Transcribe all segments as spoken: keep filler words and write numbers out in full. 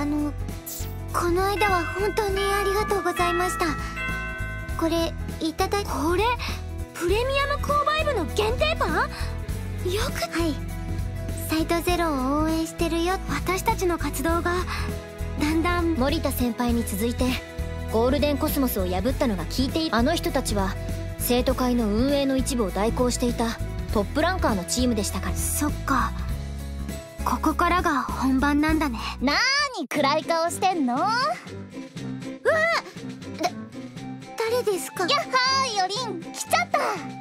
あのこの間は本当にありがとうございました。これいただいこれプレミアム購買部の限定パン。よくはいサイトゼロを応援してるよ。私たちの活動がだんだん森田先輩に続いてゴールデンコスモスを破ったのが効いている。あの人たちは生徒会の運営の一部を代行していたトップランカーのチームでしたから。そっか、ここからが本番なんだね。 なーに暗い顔してんの。うわだ誰ですか。 やっはーよりん来ちゃった。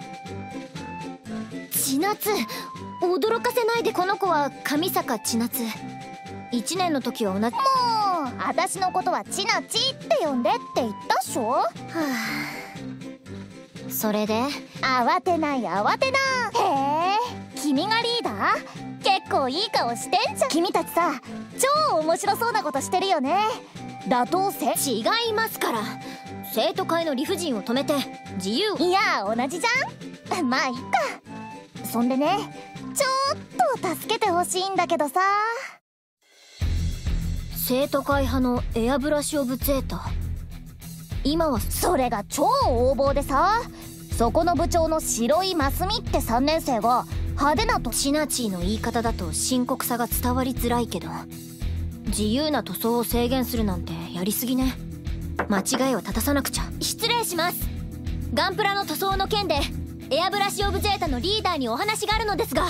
千夏、驚かせないで。この子は上坂千夏。いちねんの時は同じ。 もう私のことはちなちって呼んでって言ったっしょ。はあ、それで慌てない慌てな。へえ、君がリーダー。結構いい顔してんじゃん。君たちさ、超面白そうなことしてるよね。打倒せ違いますから。生徒会の理不尽を止めて自由。 いや同じじゃん。まあいっか。そんでね、ちょっと助けてほしいんだけどさ。 生徒会派のエアブラシオブゼータ、今はそれが超横暴でさ、そこの部長の白井真澄ってさんねん生が派手なと。 シナチーの言い方だと深刻さが伝わりづらいけど、自由な塗装を制限するなんてやりすぎね。間違いを正さなくちゃ。失礼します。ガンプラの塗装の件でエアブラシオブゼータのリーダーにお話があるのですが。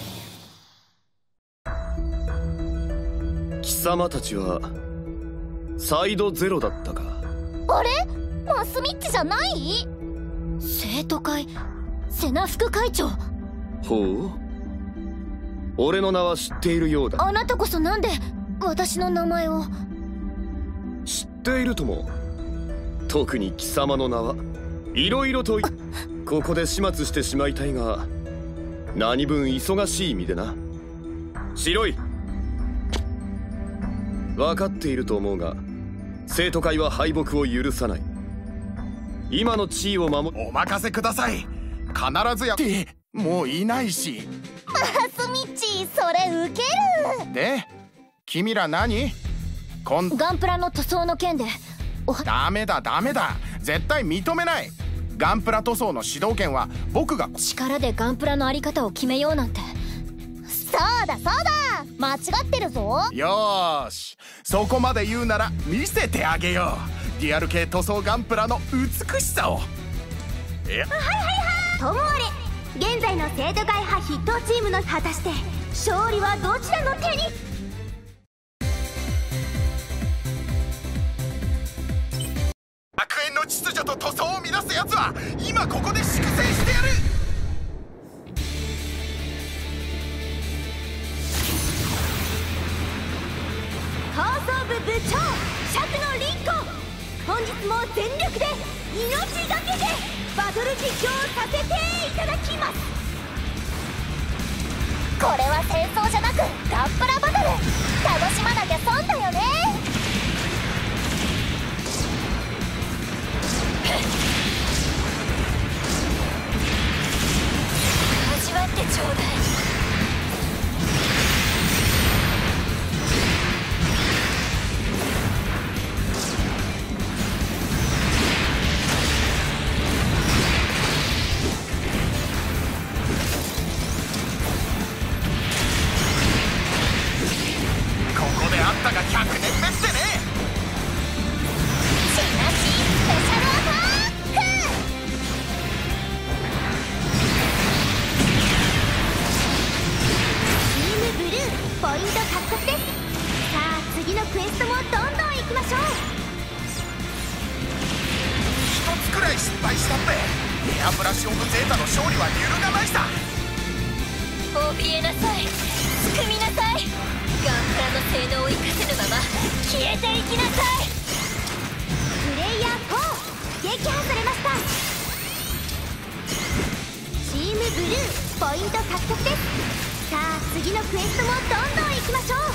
貴様たちはサイドゼロだったか。 あれ、マスミッチじゃない？ 生徒会セナ副会長。 ほう、俺の名は知っているようだ。 あなたこそなんで私の名前を。 知っているとも。特に貴様の名はいろいろとここで始末してしまいたいが、何分忙しい身でな。白い、分かっていると思うが生徒会は敗北を許さない。今の地位を守る。 お任せください。必ずやってもういないし。 マスミッチ、それウケる。 で君ら何今度ガンプラの塗装の件でおは。 ダメだダメだ、絶対認めない。ガンプラ塗装の主導権は僕が。 力でガンプラのあり方を決めようなんて。 そうだそうだ、間違ってるぞ。 よーし、そこまで言うなら見せてあげよう。デュアル系塗装ガンプラの美しさを。いや、 はいはいはい。ともあれ、現在の生徒会派筆頭チームの果たして勝利はどちらの手に。 学園の秩序と塗装を乱すやつは今ここで粛清してやる。 放送部部長釈野凛子、本日も全力で命がけでバトル実況をさせていただきます。 これは戦争じゃなくガンプラバトル。楽しまなきゃ損だよね。 味わってちょうだい。 ここであったがひゃくねんめってね。 シナチスペシャルアタック。 チームブルーポイント獲得です。さあ次のクエストもどんどん行きましょう。 一つくらい失敗したってエアブラシオブゼータの勝利は揺るがないさ。 怯えなさい、すくみなさい。ガンプラの性能を生かせぬまま消えていきなさい。プレイヤーフォー撃破されました。チームブルーポイント獲得です。さあ次のクエストもどんどん行きましょう。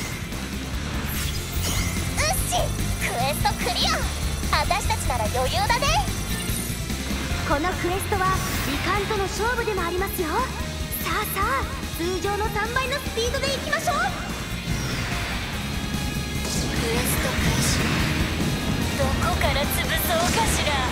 うっし、クエストクリア。私たちなら余裕だね。 このクエストは時間との勝負でもありますよ。さあさあ通常のさんばいのスピードでいきましょう。 エスト開始。どこから潰そうかしら。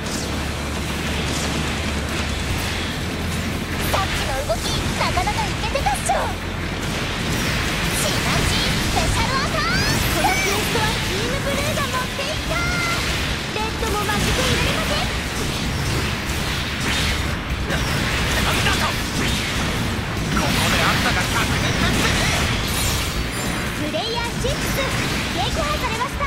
さっきの動きなかなかイケてたっしょ。シナジースペシャルアタック。 このクエストはチームブルーが持っていった。レッドも負けていられません。 なんだと。ここであんたが確認だってね。 プレイヤーシックス撃破されました。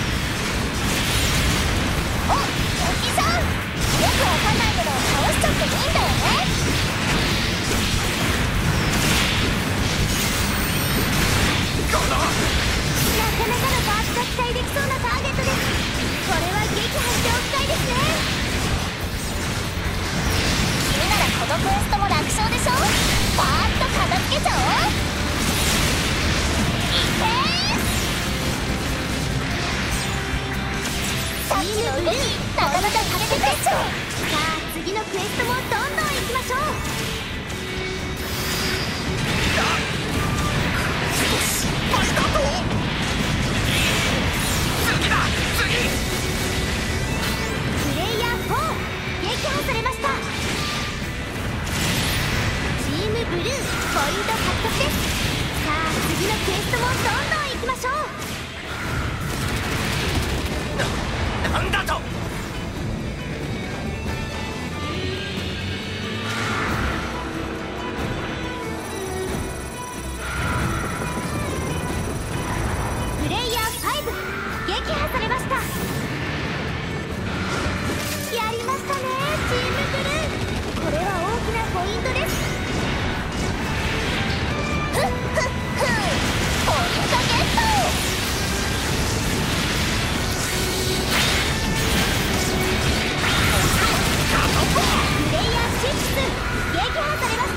お、敵さん、よくわかんないけど倒しちゃっていいんだよね。 このなかなかのパーツが期待できそうなターゲットです。これは撃破しておきたいですね。 君ならこのクエストも楽勝でしょ。パーッと片付けちゃおう。いけー。さっきの動きなかなかされてたっしょ。 さあ次のクエストもどんどん行きましょう。 失敗だと。次だ次。 プレイヤーフォー撃破されました。チームブルーポイント獲得です。さあ次のクエストもどんどん行きましょう。 な、なんだと。 プレイヤーファイブ撃破されました。やりましたねチームブルー。これは大きなポイントです。 ふっふっふん、ポイントゲット。 プレイヤーシックス撃破されました。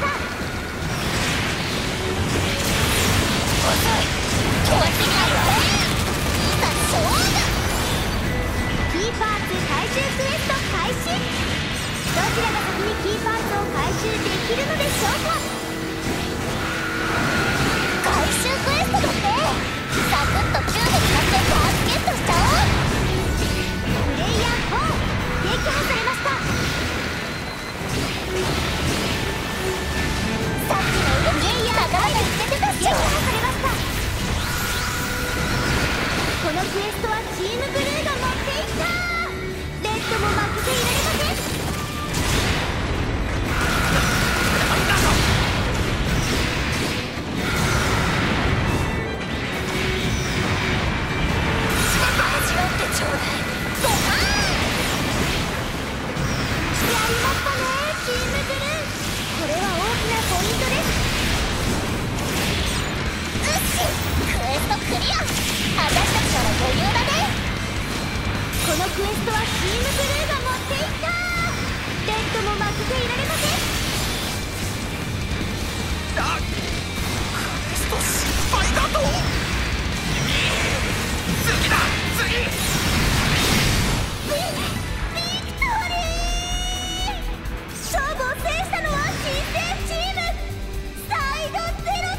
遅い、止まってみないわね。いざ勝負。 キーパーツ回収クエスト開始。どちらが先にキーパーツを回収できるのでしょうか。 回収クエストだって。サクッときゅうで使ってパーツゲットしちゃおう。 プレイヤーフォー撃破されました。 さっきの動きなかなかいけてたっしょ。 撃破されました。このクエストはチームブルーが持っていった。レッドも負けていられません。 なんだと。 味わってちょうだい。ドカーン。 やりましたねチームブルー。これは大きなポイントです。 うっし、クエストクリア。私たちなら余裕だね。 このクエストはチームブルーが持っていった。レッドも負けていられません。 あ、クエスト失敗だと。次だ次。 ビビクトリー。勝負を制したのは新生チームサイドゼロだ。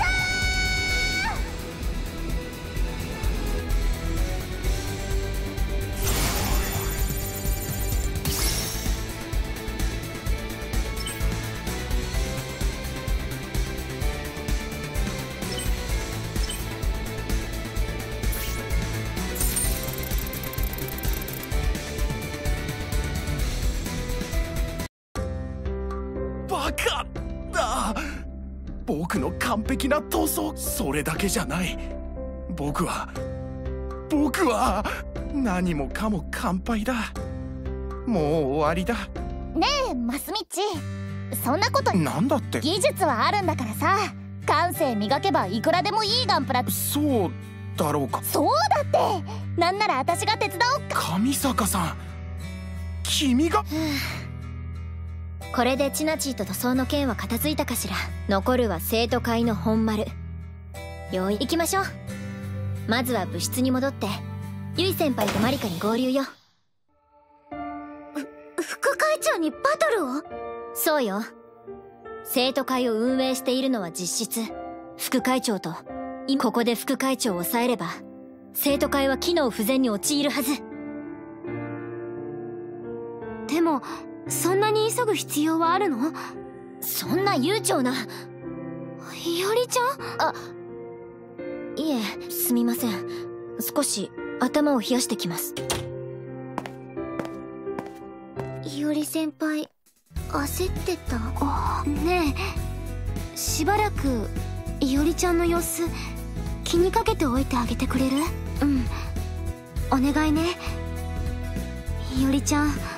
バカだ。僕の完璧な塗装、それだけじゃない。僕は僕は何もかも完敗だ。もう終わりだ。 ねえマスミッチ、そんなことなんだって。 技術はあるんだからさ。感性磨けばいくらでもいいガンプラ。 そうだろうか。 そうだって。なんなら私が手伝おうか。 上坂さん、君が。 これでチナチーと塗装の件は片付いたかしら。残るは生徒会の本丸。よい行きましょう。まずは部室に戻ってユイ先輩とマリカに合流よ。副会長にバトルを？そうよ。生徒会を運営しているのは実質副会長と、ここで副会長を抑えれば生徒会は機能不全に陥るはず。 でもそんなに急ぐ必要はあるの？ そんな悠長な。 いおりちゃん？ あ、いえ、すみません。少し頭を冷やしてきます。 いおり先輩焦ってた？ねえ、しばらくいおりちゃんの様子気にかけておいてあげてくれる？うん、お願いね。いおりちゃん